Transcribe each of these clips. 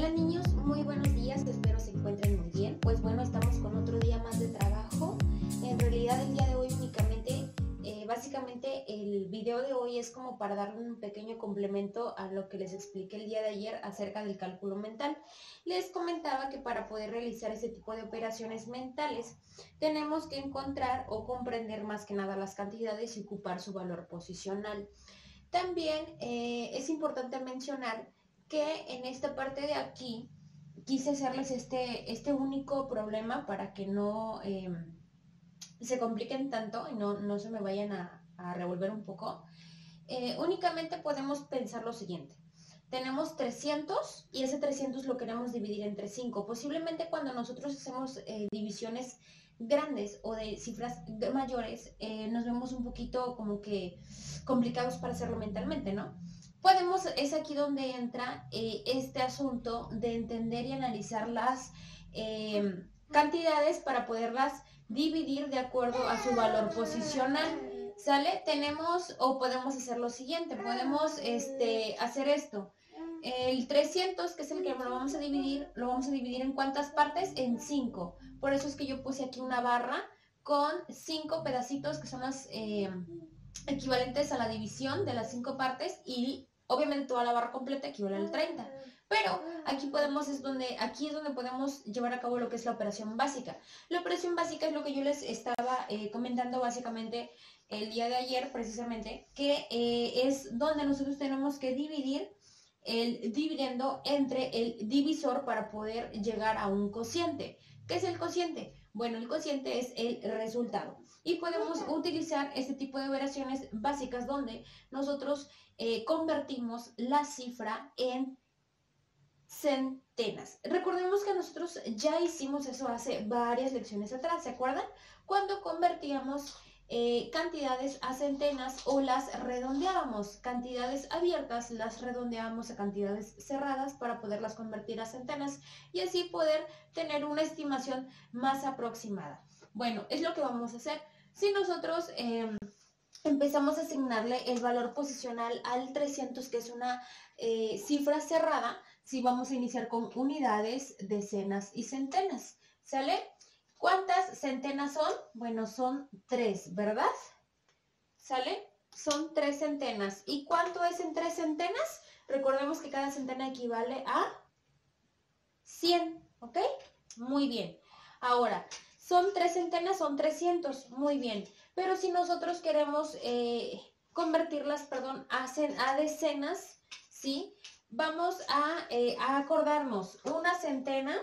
Hola niños, muy buenos días, espero se encuentren muy bien. Pues bueno, estamos con otro día más de trabajo. En realidad el día de hoy únicamente, básicamente el video de hoy es como para darle un pequeño complemento a lo que les expliqué el día de ayer acerca del cálculo mental. Les comentaba que para poder realizar ese tipo de operaciones mentales tenemos que encontrar o comprender más que nada las cantidades y ocupar su valor posicional. También es importante mencionar que en esta parte de aquí quise hacerles este único problema para que no se compliquen tanto y no se me vayan a revolver un poco. Únicamente podemos pensar lo siguiente. Tenemos 300 y ese 300 lo queremos dividir entre 5. Posiblemente cuando nosotros hacemos divisiones grandes o de cifras mayores, nos vemos un poquito como que complicados para hacerlo mentalmente, ¿no? Es aquí donde entra este asunto de entender y analizar las cantidades para poderlas dividir de acuerdo a su valor posicional. ¿Sale? Tenemos o podemos hacer lo siguiente, podemos hacer esto. El 300, que es el que lo vamos a dividir en ¿cuántas partes? En 5. Por eso es que yo puse aquí una barra con 5 pedacitos que son las equivalentes a la división de las 5 partes y obviamente toda la barra completa equivale al 30. Pero aquí es donde podemos llevar a cabo lo que es la operación básica. La operación básica es lo que yo les estaba comentando básicamente el día de ayer precisamente, que es donde nosotros tenemos que dividir el dividendo entre el divisor para poder llegar a un cociente. ¿Qué es el cociente? Bueno, el cociente es el resultado. Y podemos utilizar este tipo de operaciones básicas donde nosotros convertimos la cifra en centenas. Recordemos que nosotros ya hicimos eso hace varias lecciones atrás, ¿se acuerdan? Cuando convertíamos cantidades a centenas o las redondeábamos, cantidades abiertas las redondeábamos a cantidades cerradas para poderlas convertir a centenas y así poder tener una estimación más aproximada. Bueno, es lo que vamos a hacer. Si nosotros empezamos a asignarle el valor posicional al 300, que es una cifra cerrada, si vamos a iniciar con unidades, decenas y centenas, ¿sale? ¿Cuántas centenas son? Bueno, son 3, ¿verdad? ¿Sale? Son 3 centenas. ¿Y cuánto es en 3 centenas? Recordemos que cada centena equivale a 100, ¿ok? Muy bien. Ahora, son 3 centenas, son 300, muy bien. Pero si nosotros queremos convertirlas, a decenas, ¿sí? Vamos a acordarnos, una centena.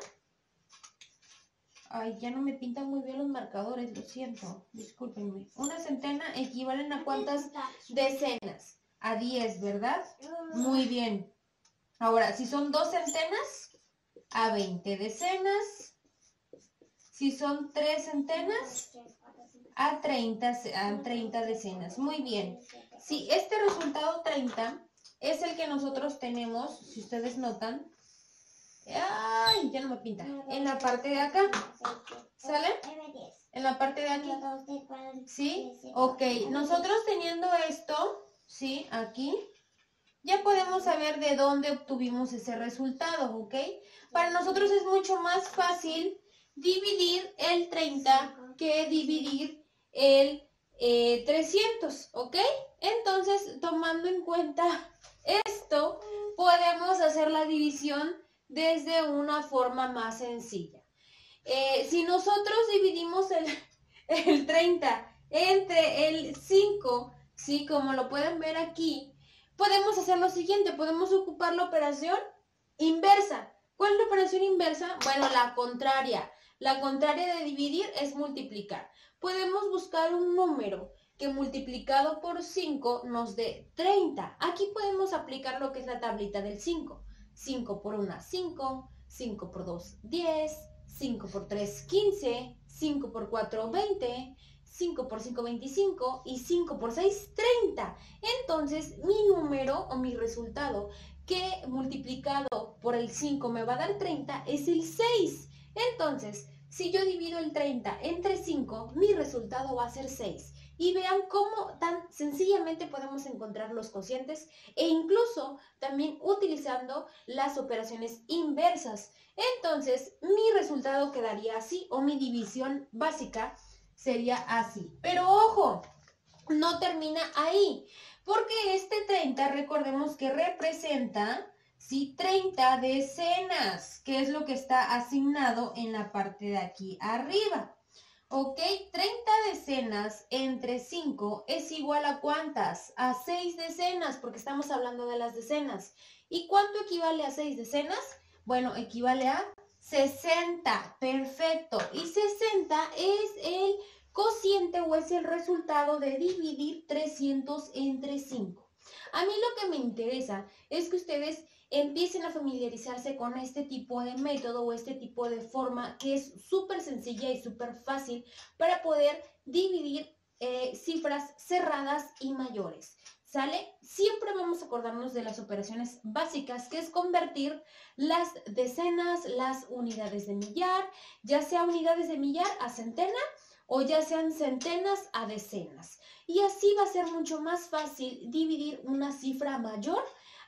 Ay, ya no me pintan muy bien los marcadores, lo siento, discúlpenme. Una centena equivalen a ¿cuántas decenas? A 10, ¿verdad? Muy bien. Ahora, si son 2 centenas, a 20 decenas. Si son 3 centenas, a 30 decenas. Muy bien. Si este resultado 30 es el que nosotros tenemos, si ustedes notan, ¡ay! Ya no me pinta. En la parte de acá. ¿Sale? En la parte de aquí. ¿Sí? Ok. Nosotros teniendo esto, ¿sí? Aquí, ya podemos saber de dónde obtuvimos ese resultado, ¿ok? Para nosotros es mucho más fácil dividir el 30 que dividir el 300, ¿ok? Entonces, tomando en cuenta esto, podemos hacer la división desde una forma más sencilla. Si nosotros dividimos el 30 entre el 5, ¿sí? Como lo pueden ver aquí, podemos hacer lo siguiente, podemos ocupar la operación inversa. ¿Cuál es la operación inversa? Bueno, la contraria. La contraria de dividir es multiplicar. Podemos buscar un número que multiplicado por 5 nos dé 30. Aquí podemos aplicar lo que es la tablita del 5. 5 por 1, 5. 5 por 2, 10. 5 por 3, 15. 5 por 4, 20. 5 por 5, 25. Y 5 por 6, 30. Entonces, mi número o mi resultado que multiplicado por el 5 me va a dar 30 es el 6. Entonces, si yo divido el 30 entre 5, mi resultado va a ser 6. y vean cómo tan sencillamente podemos encontrar los cocientes e incluso también utilizando las operaciones inversas. Entonces, mi resultado quedaría así, o mi división básica sería así. Pero ojo, no termina ahí, porque este 30, recordemos que representa, ¿sí?, 30 decenas, que es lo que está asignado en la parte de aquí arriba. Ok, 30 decenas entre 5 es igual a ¿cuántas? A 6 decenas, porque estamos hablando de las decenas. ¿Y cuánto equivale a 6 decenas? Bueno, equivale a 60. Perfecto. Y 60 es el cociente o es el resultado de dividir 300 entre 5. A mí lo que me interesa es que ustedes empiecen a familiarizarse con este tipo de método o este tipo de forma que es súper sencilla y súper fácil para poder dividir cifras cerradas y mayores. ¿Sale? Siempre vamos a acordarnos de las operaciones básicas, que es convertir las decenas, las unidades de millar, ya sea unidades de millar a centena o ya sean centenas a decenas. Y así va a ser mucho más fácil dividir una cifra mayor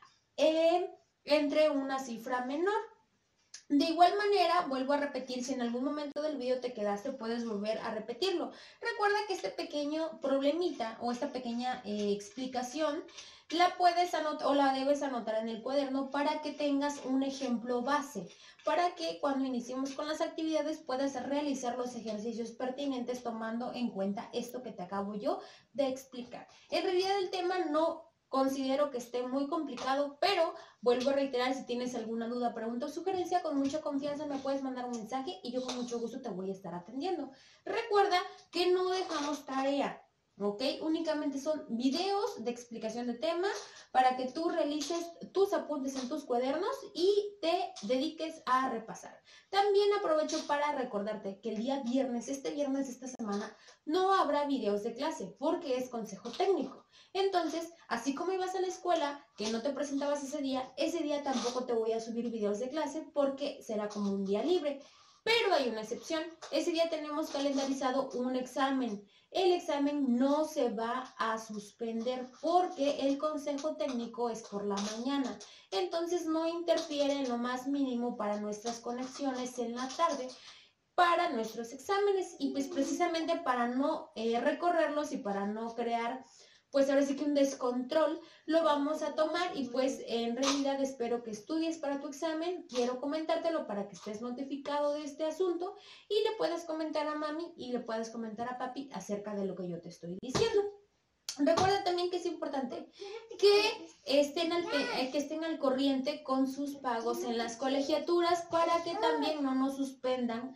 entre una cifra menor. De igual manera, vuelvo a repetir, si en algún momento del video te quedaste, puedes volver a repetirlo. Recuerda que este pequeño problemita o esta pequeña explicación la puedes anotar o la debes anotar en el cuaderno para que tengas un ejemplo base, para que cuando iniciemos con las actividades puedas realizar los ejercicios pertinentes tomando en cuenta esto que te acabo yo de explicar. En realidad el tema no considero que esté muy complicado, pero vuelvo a reiterar, si tienes alguna duda, pregunta o sugerencia, con mucha confianza me puedes mandar un mensaje y yo con mucho gusto te voy a estar atendiendo. Recuerda que no dejamos tarea, ¿ok? Únicamente son videos de explicación de temas para que tú realices tus apuntes en tus cuadernos y te dediques a repasar. También aprovecho para recordarte que el día viernes, este viernes de esta semana, no habrá videos de clase porque es consejo técnico. Entonces, así como ibas a la escuela, que no te presentabas ese día tampoco te voy a subir videos de clase porque será como un día libre. Pero hay una excepción. Ese día tenemos calendarizado un examen. El examen no se va a suspender porque el consejo técnico es por la mañana. Entonces no interfiere en lo más mínimo para nuestras conexiones en la tarde, para nuestros exámenes y pues precisamente para no recorrerlos y para no crear pues ahora sí que un descontrol, lo vamos a tomar y pues en realidad espero que estudies para tu examen. Quiero comentártelo para que estés notificado de este asunto y le puedas comentar a mami y le puedas comentar a papi acerca de lo que yo te estoy diciendo. Recuerda también que es importante que estén al corriente con sus pagos en las colegiaturas para que también no nos suspendan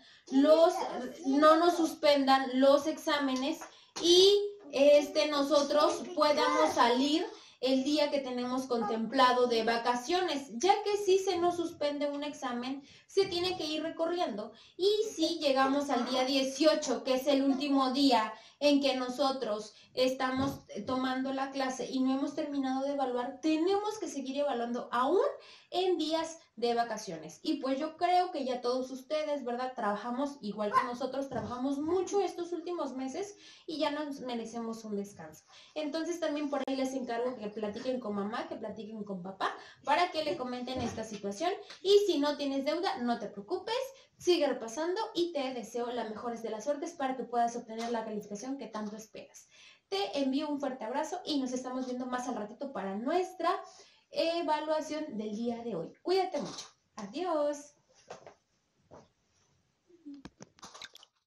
los exámenes y nosotros podamos salir el día que tenemos contemplado de vacaciones, ya que si se nos suspende un examen, se tiene que ir recorriendo. Y si llegamos al día 18, que es el último día en que nosotros estamos tomando la clase y no hemos terminado de evaluar, tenemos que seguir evaluando aún en días de vacaciones. Y pues yo creo que ya todos ustedes, ¿verdad? Trabajamos igual que nosotros, trabajamos mucho estos últimos meses y ya nos merecemos un descanso. Entonces también por ahí les encargo que platiquen con mamá, que platiquen con papá, para que le comenten esta situación. Y si no tienes deuda, no te preocupes, sigue repasando y te deseo la mejor de las suertes para que puedas obtener la calificación que tanto esperas. Te envío un fuerte abrazo y nos estamos viendo más al ratito para nuestra evaluación del día de hoy. Cuídate mucho. Adiós.